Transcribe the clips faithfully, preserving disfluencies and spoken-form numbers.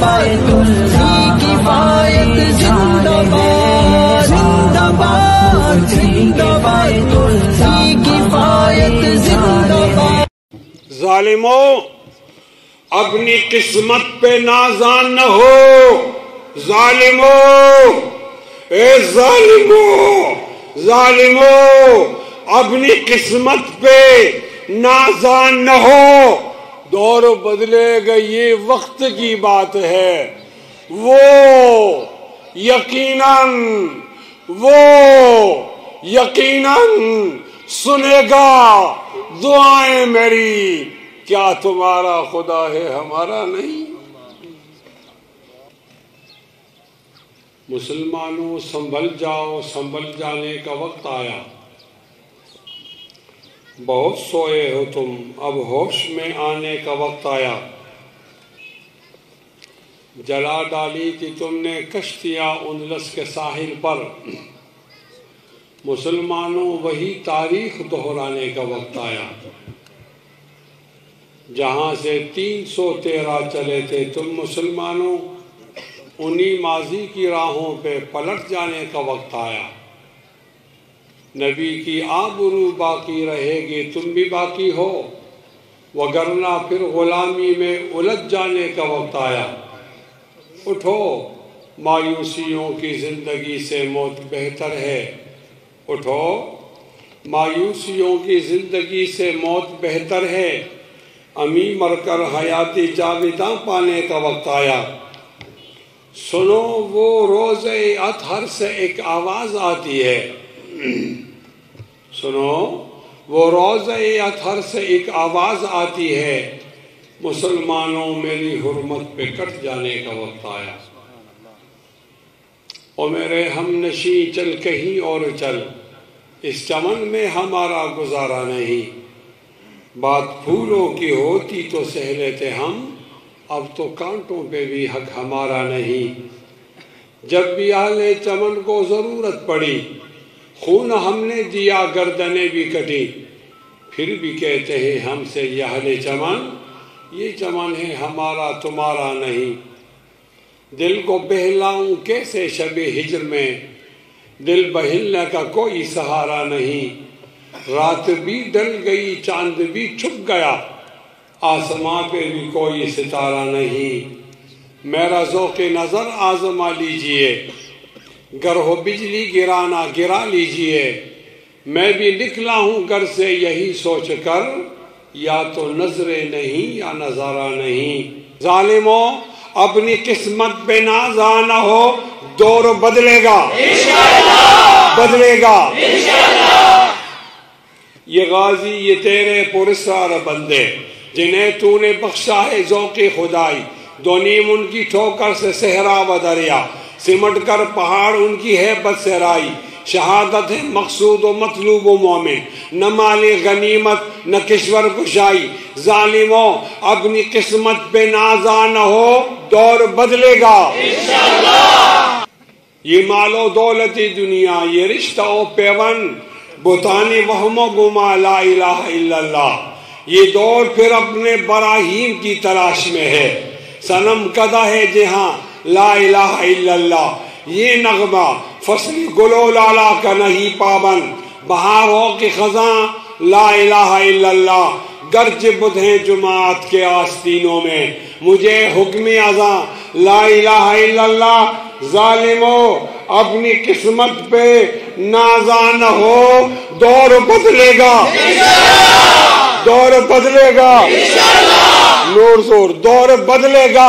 کفایت کفایت زندہ باد زندہ باد زندہ باد کفایت زندہ باد۔ ظالموں، اپنی قسمت پہ نازان نہ ہو۔ ظالموں، اے ظالموں ظالموں اپنی قسمت پہ نازان نہ ہو۔ دور بدلے گا، یہ وقت کی بات ہے۔ وہ یقیناً وہ یقیناً سنے گا دعائیں میری۔ کیا تمہارا خدا ہے ہمارا نہیں؟ مسلمانوں، سنبھل جاؤ، سنبھل جانے کا وقت آیا۔ بہت سوئے ہو تم، اب ہوش میں آنے کا وقت آیا۔ جلا ڈالی تھی تم نے کشتیاں اندلس کے ساحل پر، مسلمانوں وہی تاریخ دہرانے کا وقت آیا۔ جہاں سے تین سو تیرہ چلے تھے تم مسلمانوں، انہی ماضی کی راہوں پہ پلٹ جانے کا وقت آیا۔ نبی کی آبرو باقی رہے گی، تم بھی باقی ہو، وگرنہ پھر غلامی میں الجھ جانے کا وقت آیا۔ اٹھو، مایوسیوں کی زندگی سے موت بہتر ہے۔ اٹھو، مایوسیوں کی زندگی سے موت بہتر ہے۔ امی مر کر حیاتی جاویداں پانے کا وقت آیا۔ سنو، وہ روز اطہر سے ایک آواز آتی ہے۔ سنو، وہ روز اطہر سے ایک آواز آتی ہے، مسلمانوں میری حرمت پہ کٹ جانے کا وقت آیا۔ او میرے ہم نشیں چل کہیں اور چل، اس چمن میں ہمارا گزارا نہیں۔ بات پھولوں کی ہوتی تو سہ لیتے ہم، اب تو کانٹوں پہ بھی حق ہمارا نہیں۔ جب بھی اہل چمن کو ضرورت پڑی، خون ہم نے دیا، گردنیں بھی کٹی، پھر بھی کہتے ہیں ہم سے یہ اہل چمن، یہ چمن ہے ہمارا تمہارا نہیں۔ دل کو بہلاؤں کیسے شب ہجر میں، دل بہلنے کا کوئی سہارا نہیں۔ رات بھی ڈل گئی، چاند بھی چھپ گیا، آسماں پہ بھی کوئی ستارہ نہیں۔ میرا ذوق نظر آزما لیجئے، گر ہو بجلی گرانا گرا لیجئے۔ میں بھی نکلا ہوں گھر سے یہی سوچ کر، یا تو نظریں نہیں یا نظارہ نہیں۔ ظالموں، اپنی قسمت پہ نازاں نہ ہو، دور بدلے گا، بدلے گا۔ یہ غازی، یہ تیرے پراسرار بندے، جنہیں تو نے بخشا ہے ذوق خدائی، دو نیم ان کی ٹھوکر سے صحرا و دریا، سمٹ کر پہاڑ ان کی ہیبت سے رائی۔ شہادت ہے مقصود و مطلوب و مومن، نہ مال غنیمت نہ کشور کشائی۔ ظالموں، اپنی قسمت پہ نازاں نہ ہو، دور بدلے گا۔ یہ مال و دولت دنیا، یہ رشتہ و پیون، بتانی وہم و گما لا الہ الا اللہ۔ یہ دور پھر اپنے براہیم کی تلاش میں ہے، صنم کدہ ہے جہاں لا الہ الا اللہ۔ یہ نغمہ فصل گلو لالا کا نہیں پابند، بہاروں کی خزاں لا الہ الا اللہ۔ گرچہ بدھ ہیں جماعت کے آستینوں میں، مجھے حکم ازاں لا الہ الا اللہ۔ ظالموں، اپنی قسمت پہ نازاں نہ ہو، دور بدلے گا، دور بدلے گا، نور زور، دور بدلے گا۔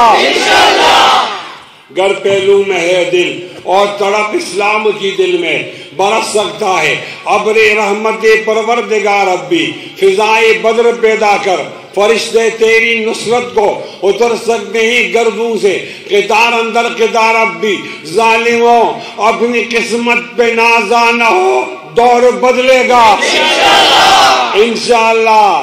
گر پہلو میں ہے دل اور تڑپ اسلام کی دل میں، برس سکتا ہے ابر رحمت پروردگار ربی، فضائے بدر پیدا کر، فرشتے تیری نصرت کو اتر سکتے ہیں گردوں سے، قطار اندر قطار ربی۔ ظالموں، اپنی قسمت پہ نازاں نہ ہو، دور بدلے گا انشاءاللہ،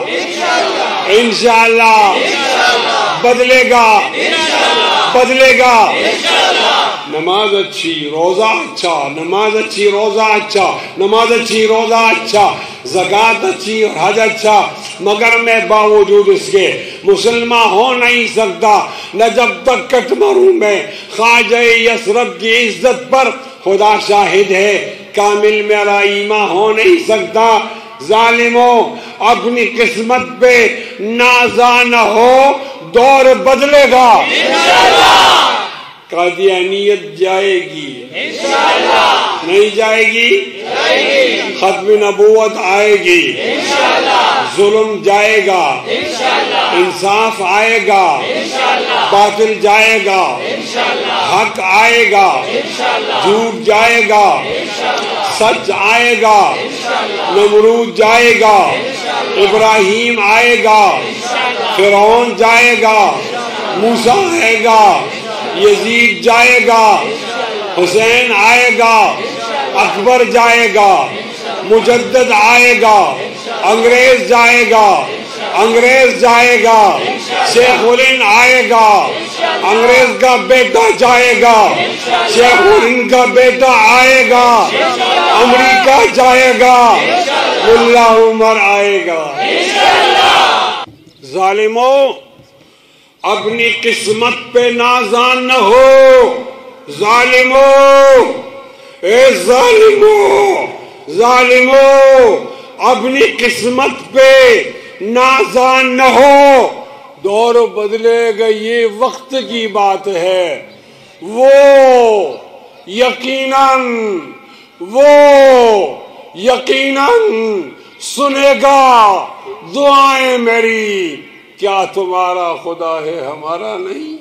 انشاءاللہ بدلے گا، بدلے گا۔ نماز اچھی روزہ اچھا، نماز اچھی روزہ اچھا، نماز اچھی روزہ اچھا، زکوٰۃ اچھی اور حج اچھا، مگر میں باوجود اس کے مسلمان ہو نہیں سکتا نہ جب تک کٹ مروں میں خواجہ یثرب کی عزت پر خدا شاہد ہے کامل میرا ایمان ہو نہیں سکتا۔ ظالموں اپنی قسمت پہ نازا نہ ہو، دور بدلے گا انشاءاللہ۔ قادیانیت جائے گی انشاءاللہ، نہیں جائے گی جائے گی، ختم نبوت آئے گی انشاءاللہ، ظلم جائے گا انشاءاللہ، انصاف آئے گا انشاءاللہ، باطل جائے گا انشاءاللہ، حق آئے گا انشاءاللہ، جھوٹ جائے گا انشاءاللہ، سچ آئے گا انشاءاللہ، نمرود جائے گا انشاءاللہ، ابراہیم آئے گا انشاءاللہ، فرعون جائے گا، موسیٰ آئے گا، یزید جائے گا، حسین آئے گا، اکبر جائے گا، مجدد آئے گا، انگریز جائے گا، انگریز جائے گا، شیخ الہند آئے گا، انگریز کا بیٹا جائے گا، شیخ الہند کا بیٹا آئے گا، امریکہ جائے گا، ملا عمر آئے گا۔ ظالموں اپنی قسمت پہ نازان نہ ہو، ظالموں اے ظالموں ظالموں اپنی قسمت پہ نازان نہ ہو، دور بدلے گا یہ وقت کی بات ہے، وہ یقیناً وہ یقیناً سنے گا دعائیں میری، کیا تمہارا خدا ہے ہمارا نہیں؟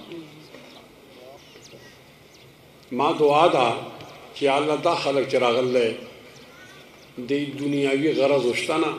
ما دعا دا کہ اللہ دا خلق چراغ اللہ دی دنیاوی غرض اشتنا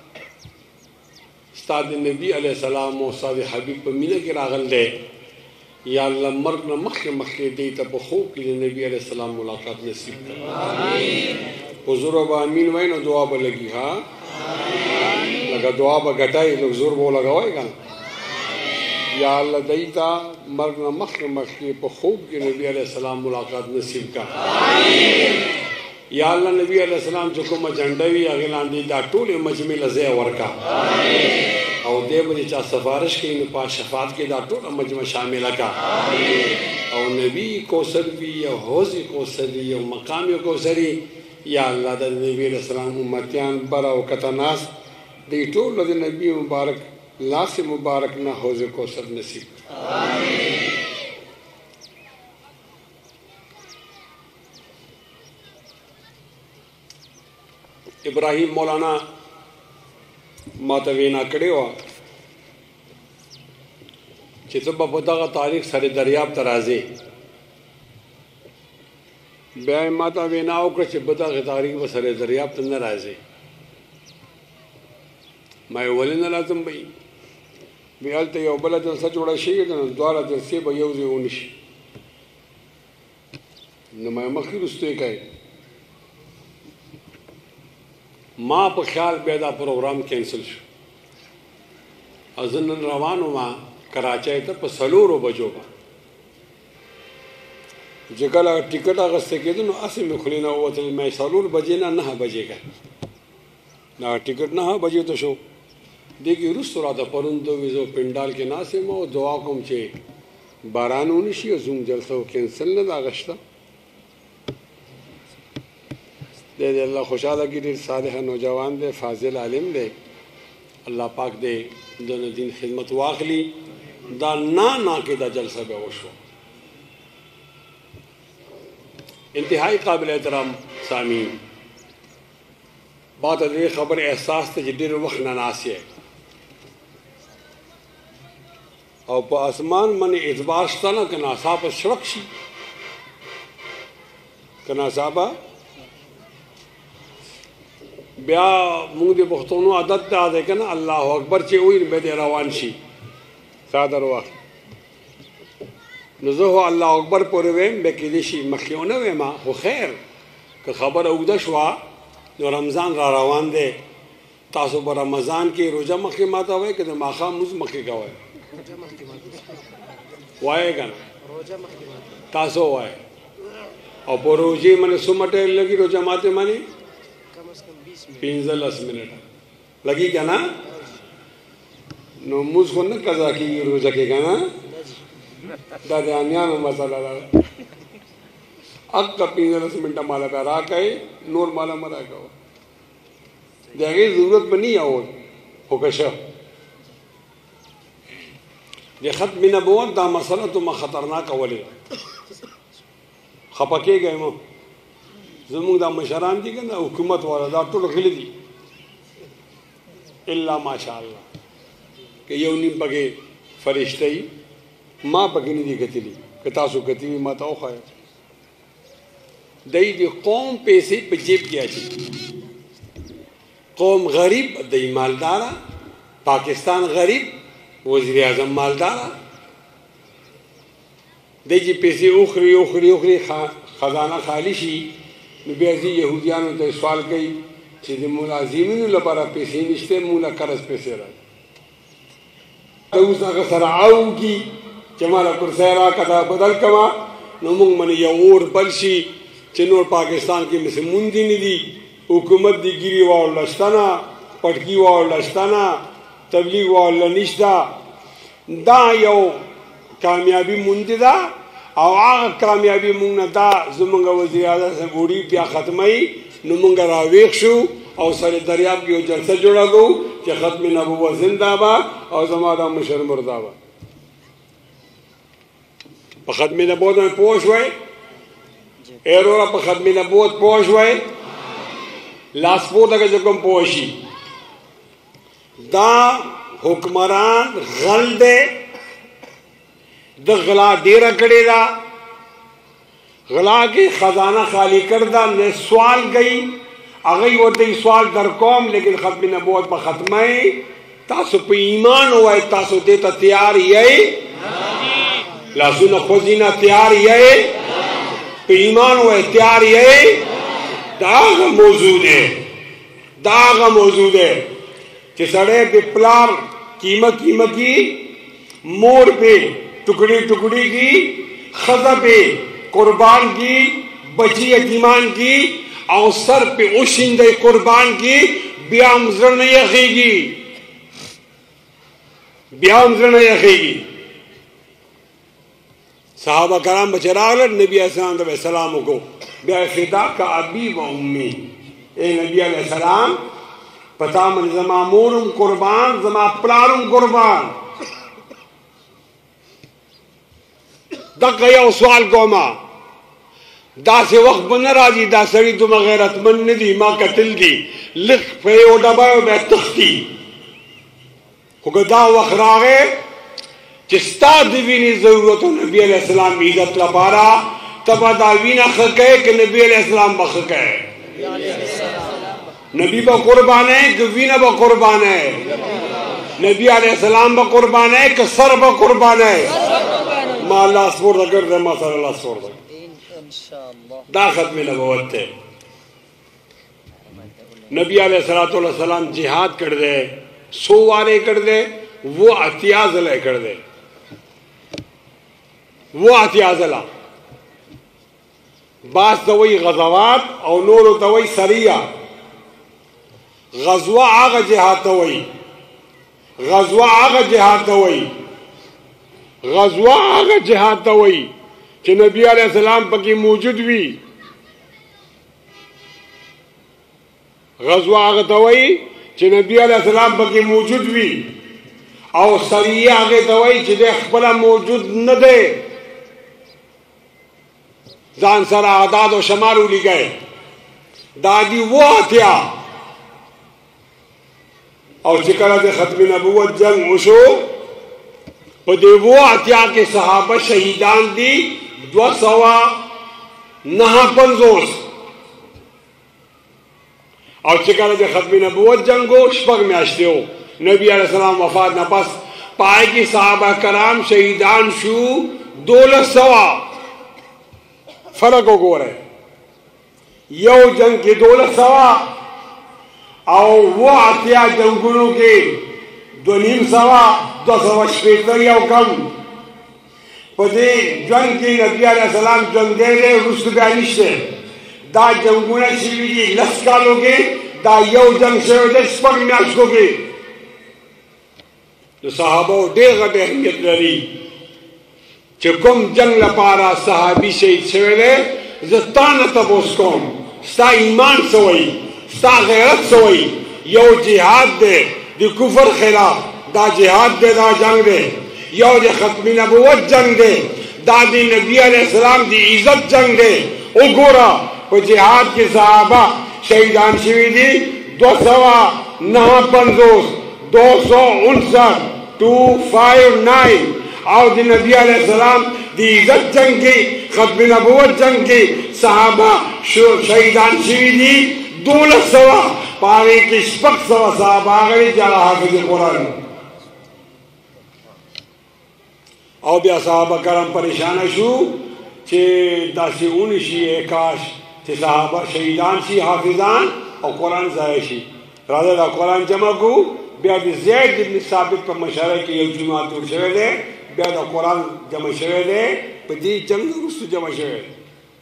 استاد نبی علیہ السلام و استاد حبیب پر مینہ کی راغل دے، یا اللہ مرگ نہ مخ مخ دی تب خوب کے لیے نبی علیہ السلام ملاقات نصیب کر۔ حضور با امین وائن دعا با لگی، ہاں لگا دعا با گھٹائی لوگ زور بو لگا ہوئے گا، یا اللہ دیتا مرگ نہ مخ مخ پا خوب کے نبی علیہ السلام ملاقات نصیب کا۔ یا اللہ نبی علیہ السلام چکو مجھنڈوی اغیلان دی دا طول مجمع لزے ورکا، او دے مجھے چاہ سفارش کی نپا شفاعت کی دا طول مجمع شامل کا، او نبی کوثر بھی یا حوضی کوثری یا مقامی کوثری، یا اللہ دا نبی علیہ السلام امتیان برا و کتناس دی طول دا نبی مبارک لاس مبارک نہ حوض کوثر نصیب۔ ابراہیم مولانا ماتوینا کڑے ہوا چتبہ پتا کا تاریخ سر دریاب ترازے بیا ماتوینا اوکر چبتا کا تاریخ با سر دریاب تن رازے میں ولین لازم بئی بیالتا یو بلا جلسہ چوڑا شیئر دوارا جلسے با یوزی اونش نمائی مخیر استوئے کہے ماں پا خیال بیدا پروگرام کینسل شو ازن روانو ماں کراچائی تا پا سلورو بجو با جکل اگر ٹکٹ آغستے کے دنو اسی میں کھلینا ہوا تل میں سلور بجے نا نہ بجے گا نا ٹکٹ نہ بجے تو شو دیکھی رست را تا پرندو ویزو پنڈال کے ناسے ماں دعا کم چے بارانو نشی و زوم جلسہ کینسل نہ دا غشتا دے دے اللہ خوشحالہ کی دیر صالح نوجوان دے فاضل عالم دے اللہ پاک دے دون دین خدمت واقلی دا نا نا کے دا جلسہ بے وشو انتہائی قابل احترام سامین بات ادھر خبر احساس تے جدیر وقت ناناسی ہے اور پا اسمان من اعتبار شتا نا کنا صاحب شرک شی کنا صاحبہ بیا مونگ دے بختونو عدد دا دے کنا اللہ اکبر چے اوئی بے دے روان شی سادر وقت نزوہو اللہ اکبر پورے ویم بے کدی شی مخیونے ویما ہو خیر کہ خبر اگدہ شوا نو رمضان را روان دے تاسو با رمضان کی روجہ مخی ماتا ہوئے کہ دے ماخا موز مخی کا ہوئے وائے گا نا تاسو وائے اور پو روجی منی سمٹے لگی رو جماعتے منی پینزلس منٹ لگی کیا نا نو موز کو نا قضا کی روزہ کے گا نا دادے آنیان مسئلہ لگا اب کا پینزلس منٹ مالا پہ را کہے نور مالا مرا کہو دیکھیں ضرورت میں نہیں آؤ ہوکشا یہ ختم نبوت دا مسئلہ تو ما خطرناک اولی خپکے گئے ماں زمون دا مشران دی گا حکومت والا دا تو رکھلی دی اللہ ماشاءاللہ کہ یو نیم پکے فرشتہی ماں پکے نہیں دی کتلی کتاسو کتلی ماں تاو خواہ دی دی قوم پیسے پہ جیب کیا چی قوم غریب دی مالدارا پاکستان غریب وزیر اعظم مالدارا دی جی پیسے اخری اخری اخری خزانہ خالی شی بیازی یہودیانو تا سوال کئی چی دی ملازمینو لپارا پیسے نشتے مولا کرس پیسے رہا دوسنا کا سر آؤ کی چمالا کرسیرا کتا بدل کما نمونگ منی یا اور بلشی چنور پاکستان کی مثل مندی نی دی حکومت دی گیری وار لشتانا پٹکی وار لشتانا تبلیغ وار لنشتا دا یو کامیابی مندی دا او آغا کامیابی مونگنا دا زمانگا وزیر اعظم سے گوڑی پیا ختمائی نمونگا راویخ شو او سر دریاب کی جلسہ جوڑا گو کہ ختم نبوت زندہ با او زمانہ مشر مردہ با پا ختم نبوت میں پوش ہوئے ایرورا پا ختم نبوت پوش ہوئے لاسپورتا کا جکم پوشی دا حکمران غل دے دا غلا دیرہ کڑے دا غلا کی خزانہ خالی کردہ نے سوال گئی اگئی ہوتے سوال در قوم لیکن ختم نبوت پا ختمائی تاسو پہ ایمان ہوئے تاسو دیتا تیار یہی لاسونا خوزینہ تیار یہی پہ ایمان ہوئے تیار یہی داغ موجود ہے داغ موجود ہے کہ سڑے پہ پلار قیمت قیمت کی مور پہ ٹکڑی ٹکڑی کی خضا پہ قربان کی بچی یتیمان کی اور سر پہ اوشندہ قربان کی بیام زرن یخی گی بیام زرن یخی گی صحابہ کرام بچراغلر نبی علیہ السلام کو بیا فدا کا ابی و امی اے نبی علیہ السلام پتا من زما مورم قربان زما پلارم قربان دا کیا سوال کو ما دا سے وقت بن راجی دا سری تو غیرت من ندی ما قتل دی لکھ پہ او ڈبایو بے تختی خوکہ دا وقت راگے چستا دیوینی ضرورت نبی علیہ السلام عزت لپارا تبا داوینا خکے کہ نبی علیہ السلام بخکے نبی با قربان ہے کہ وینا با قربان ہے نبی علیہ السلام با قربان ہے کہ سر با قربان ہے ما اللہ سپور دا کر دے ما سر اللہ سپور دا دا ختم نبوت تے نبی علیہ السلام جہاد کر دے سو وارے کر دے وہ اتیاز لے کر دے وہ اتیاز لے بعض توئی غزوات او نورو توئی سریہ غزوہ آغا جہاد توئی غزوہ آغا جہاد توئی غزوہ آغا جہاد توئی کہ نبی علیہ السلام پکی موجود بھی غزوہ آغا توئی کہ نبی علیہ السلام پکی موجود بھی او سریہ آغا توئی کہ دے خپلا موجود نہ دے زان سر آداد و شمارو لی گئے دادی وہ آتیا اور چکرہ دے ختم نبوت جنگ وشو پا دے وہ آتیا کے صحابہ شہیدان دی دو سوا نہا پنزوس اور چکرہ دے ختم نبوت جنگو شپک میں اشتے ہو نبی علیہ السلام وفات نپس پائے کی صحابہ کرام شہیدان شو دولت سوا فرق ہو گو رہے یو جنگ کی دولت سوا او وہ آتیا جنگلوں کے دو نیم سوا دو سوا شپیتر یا کم پدے جنگ کی نبی علیہ السلام جنگ دے دے رست بیانش دے دا جنگونا شیوی دی لس کالو گے دا یو جنگ شیو دے سپک میاش کو گے تو صحابہ دے غد اہمیت لری چھ کم جنگ لپارا صحابی شہید شوی دے زتانا تبوس کم ستا ایمان سوئی ستا غیرت سوئی یو جہاد دے دی کفر خلاف دا جہاد دے دا جنگ دے یو دے ختم نبوت جنگ دے دا دی نبی علیہ السلام دی عزت جنگ دے او گورا و جہاد کے صحابہ شہیدان شوی دی دو سوا نہ پنزوس دو سو انسٹھ ٹو فائیو نائن اور دی نبی علیہ السلام دی عزت جنگ کی ختم نبوت جنگ کی صحابہ شہیدان شوی دی دولت سوا پاگے کی شپک سوا صحابہ آگئی جالا حافظ قرآن او بیا صحابہ کرم پریشان شو چھے داسی اون شی ایکاش چھے صحابہ شہیدان شی حافظان او قرآن ضائع شی راضا دا قرآن جمع کو بیا دی زید ابن ثابت پر مشارہ کی یو جماعت اور شوئے دے بیا دا قرآن جمع شوئے دے پا دی جنگ رسو جمع شوئے دے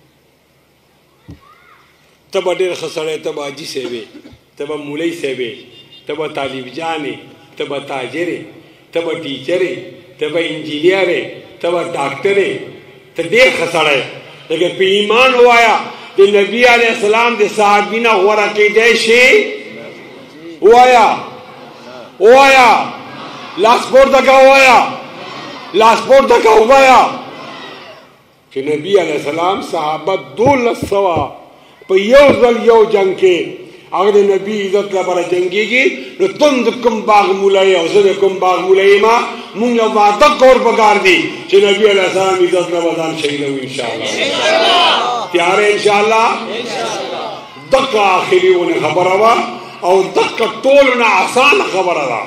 تبا دیر خسرے تبا آجی سیوے تبا مولی سیوے تبا طالب جانے تبا تاجرے تبا ٹیچرے تبا انجینئرے تبا ڈاکٹرے تو دیر خسرے لیکن پہ ایمان ہوایا کہ نبی علیہ السلام دے صحابینہ غورا کے جیشے ہوایا ہوایا لاسپور تکا ہوایا لاسپور تکا ہوایا کہ نبی علیہ السلام صحابہ دو لسوا پہ یو ذل یو جنگ کے اگر نبی عزت لبرا جنگی گی نو تند کم باغ مولائی او زد کم باغ مولائی ما مونگا وعدق اور بگار دی چھے نبی علیہ السلام عزت لبردان شہید ہو انشاءاللہ تیارے انشاءاللہ دقا آخری انہیں خبر ہوا اور دقا طولنا آسان خبر ہوا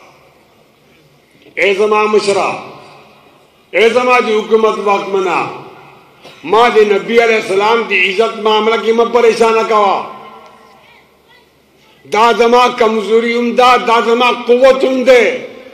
اے زمان مشرہ اے زمان دی حکومت وقت منا ماں دے نبی علیہ السلام دی عزت معاملہ کی میں پریشانہ کوا دا زما کمزوری ام دا دا زما قوت ام دے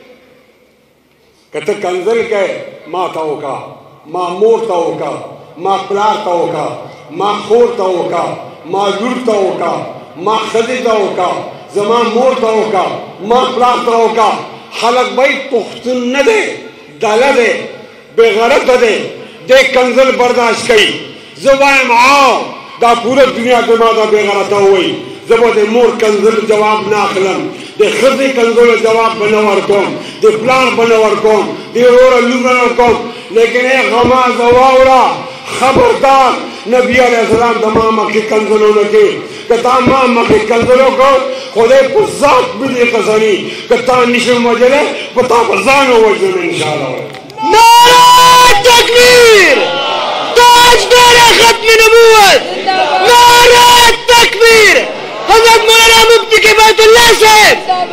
کہتا کنزل کہے ماں تاو کا ماں مور تاو کا ماں پلار تاو کا ماں خور تاو کا ماں لور تاو کا ماں خدی تاو کا زما مور تاو کا ماں پلار تاو کا خلق بھائی پختن نہ دے دالا دے بے غرط دے دے کنزل برداشت کئی زبائم آؤ دا پورا دنیا کے ماں دا بے غرطہ ہوئی زبا دے مور کنزل جواب ناخلم دے خزی کنزل جواب بنور کم دے پلان بنور کم دے رورا لو بنور کم لیکن اے غما زواورا خبردار نبی علیہ السلام دا ماما کی کنزلوں نکے کتا ماما کی کنزلوں کو خودے پزاک بلی قسمی کتا نشم وجلے پتا پزانو وجلے انشاءاللہ نعرہ تکبیر تاجدار ختم نبوت نعرہ تکبیر حضرت مولانا مفتی کے بیت اللہ صاحب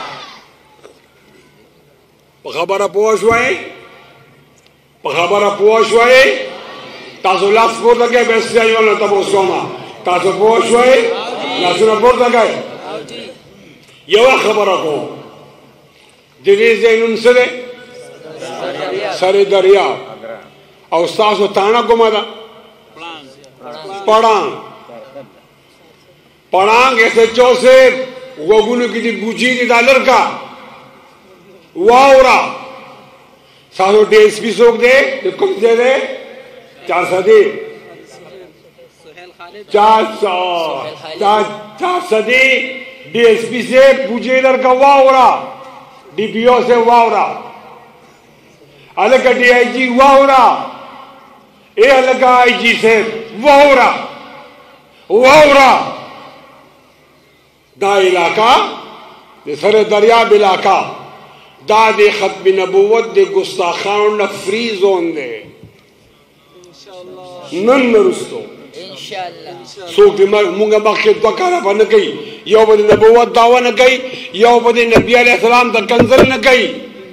خبر پوش ہوئے خبر پوش ہوئے تاسو لاس پور لگے بیسے آئی والا تب اس کو ماں تاسو پوش ہوئے لاسونا پور لگے یہ وہ خبر کو دیدی زینن سرے سر دریا اور استاسو تانا کو مادا پڑھان پڑھان ایسے چوسے وگونو کی دی بوجی دی دا لڑکا واورا ساسو ڈی ایس پی سوک دے کم دے دے چار سا دے چار سا چار سا دے ڈی ایس پی سے بوجی لڑکا واورا ڈی پی او سے واورا الگا ڈی آئی جی واورا اے الگا آئی جی سے واورا واورا دا علاقہ دے سر دریاب علاقہ دا دے ختم نبوت دے گستاخان نا فری زون دے نن نرستو سوک دے مونگا مخیط وکارا پا نکئی یو با دے نبوت دعوی نکئی یو با دے نبی علیہ السلام دا کنزل نکئی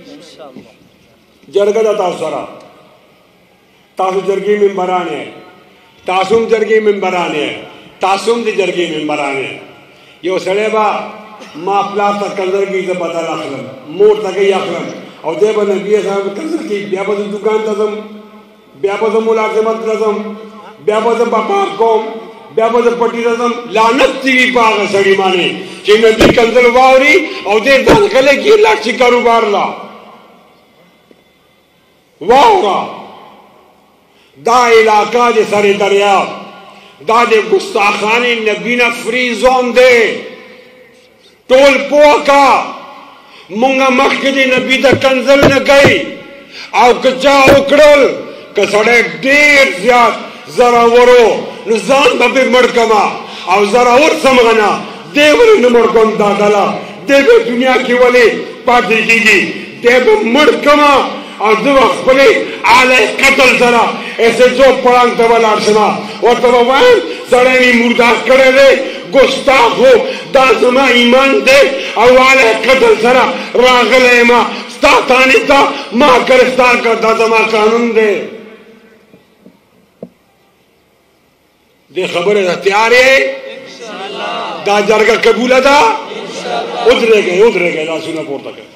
جرگا دا تاسو سرا تاسو جرگی ممبرانے ہیں تاسوم جرگی ممبرانے ہیں تاسوم دے جرگی ممبرانے ہیں یو سڑے با ما پلاتا کنزر کی تا بدل اخلم مور تا گئی اخلم او دے با نبی صاحب کنزر کی بیا با دکان تزم بیا با ملازمت لزم بیا با بپار کوم بیا با پٹی لزم لعنت تیوی پاگا سڑی مانے چی نبی کنزر واوری او دے دان کلے کی اللہ چی کاروبار لا واورا دا علاقہ دے سر دریا دا دے گستاخانی نبینا فری زون دے ٹول پوکا مونگا مخدی نبی دا کنزل نہ گئی او کچا اکڑل کسڑے دیر زیاد ذرا ورو نزان بابی مڑکما او ذرا ور سمغنا دے ولی نمڑکم دادالا دے بے دنیا کی ولی پاتی کی گی دے بے مڑکما اور دو اخبری آلے قتل سرا ایسے جو پڑھانگ تبال آرسنا اور تباوان سڑینی مردہ کرے دے گستاخ ہو دا زما ایمان دے اور آلے قتل سرا راغل ایما ستا تانی تا ماں کرستا کا دا زما قانون دے دے خبر اختیار ہے دا جرگا قبول دا ادھرے گئے ادھرے گئے دا سنا پورتا کر